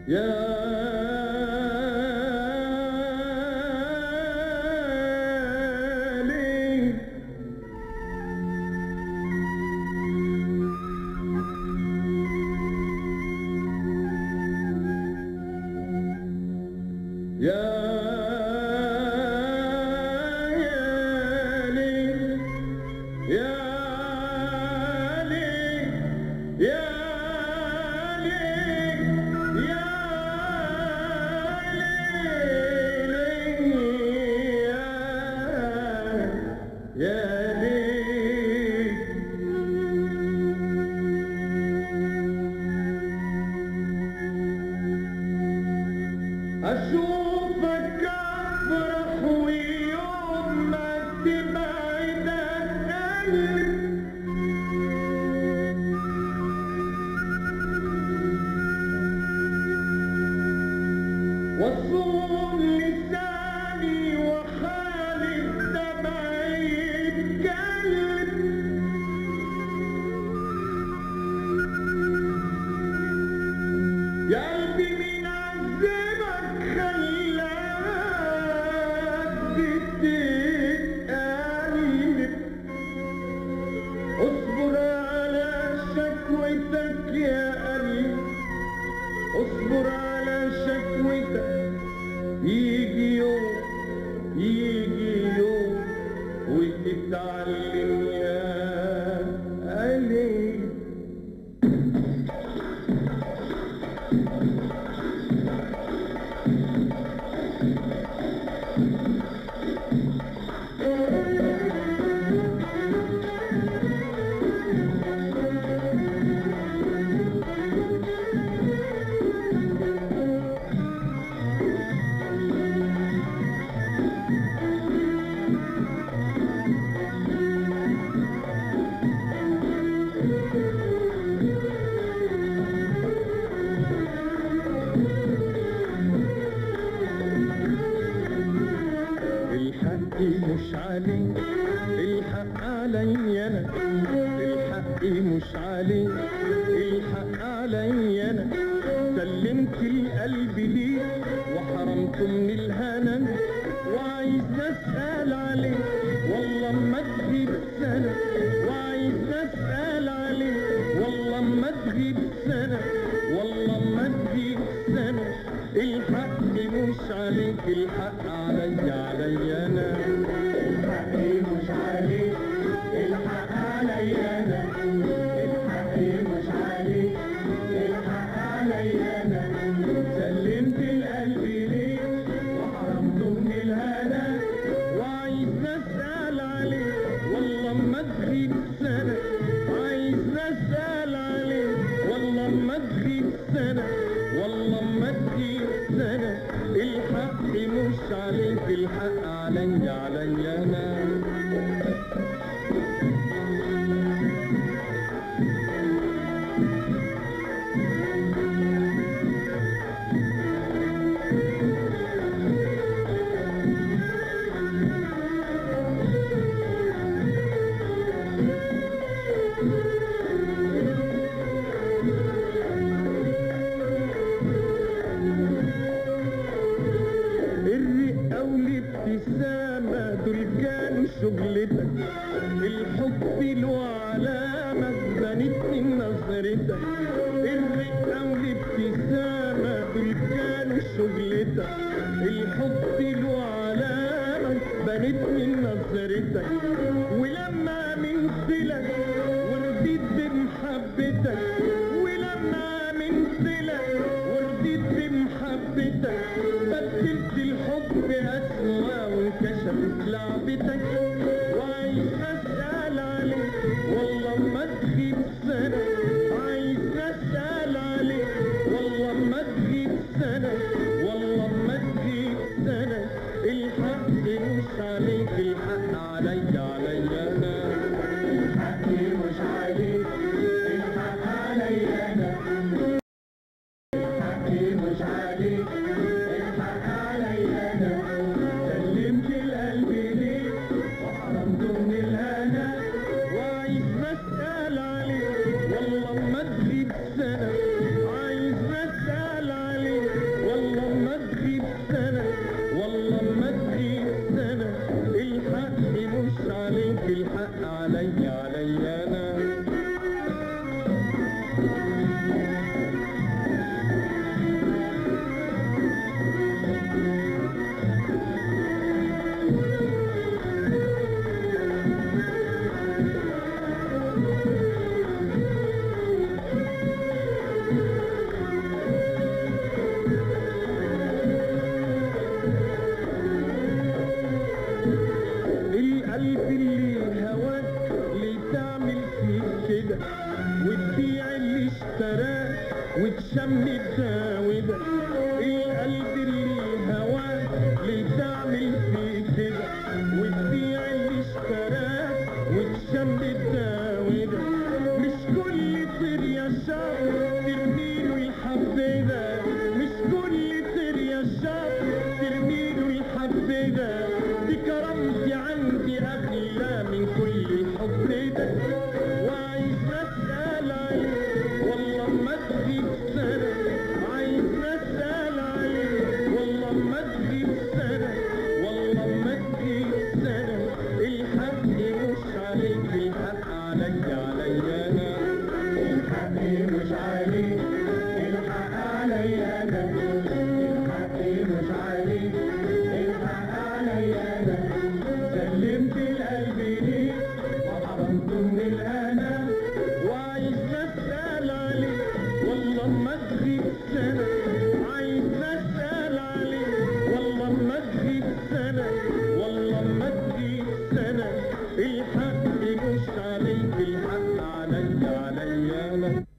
أشوفك أفرح ويوم ما تبعد عني وصول لساني وحالي تبعي يتكلم يا قلبي مين عذبك خلاك تتقلب اصبر على شكوتك يا قلبي اصبر على شكوتك يجي يوم وتتعلم يا قلبي. الحق مش علي الحق علي انا الحق مش علي الحق علي انا سلمت القلب ليك وحرمته من الهنا وعايز اسال عليك والله ما تغيب سنه وعايز اسال عليك والله ما تغيب سنه والله ما تغيب سنه الحق مش عليك الحق علي انا الحق مش عليك الحق علي انا الحق مش عليك الحق علي انا سلمت القلب ليك وحرمته من الهنا وعايز اسال عليك والله ما تغيب سنه عايز اسال عليك والله ما تغيب سنه والله ما تغيب سنه الحق مش عليك الحق علي انا الابتسامة دول كانوا شغلتك الحب له علامة بنت من نظرتك الرقة والابتسامة دول كانوا شغلتك الحب له علامة بنت من نظرتك ولما منت لك ورضيت بمحبتك ولما منت لك ورضيت بمحبتك بدلت الحب أسوأ وانكشفت لعبتك وعايز أسأل عليك والله ما تغيب سنة عايز أسأل عليك والله ما تغيب سنة والله ما تغيب سنة الحق مش عليك الحق علي أنا الحق مش عليك الحق علي أنا الحق مش عليك الحق علي أنا سلمت القلب ليك الحق علي انا. القلب اللي هواك ليه تعمل فيه كده، وتبيع اللي اشتراك وتشمت ده وده. القلب اللي هواك ليه تعمل فيه كده، وتبيع اللي اشتراك وتشمت ده وده. مش كل طير يا شاب ترميله الحبيبة، مش كل طير يا شاب ترميله الحبيبة. دي كرامتي عندي أغلى من كل حب ده، وعايز أسأل عليك والله ما تغيب سنة، عايز أسأل عليك والله ما تغيب سنة، والله ما تغيب سنة. الحق مش عليك، الحق علي أنا. الحق مش عليك، الحق علي أنا. الحق مش عليك، الحق علي أنا. سلمت القلب ليك وحرمته من الأنا، وعايز أسأل عليك والله ما تغيب سنة، عايز أسأل عليك والله ما تغيب سنة، والله ما تغيب سنة. الحق مش عليك، الحق علي أنا.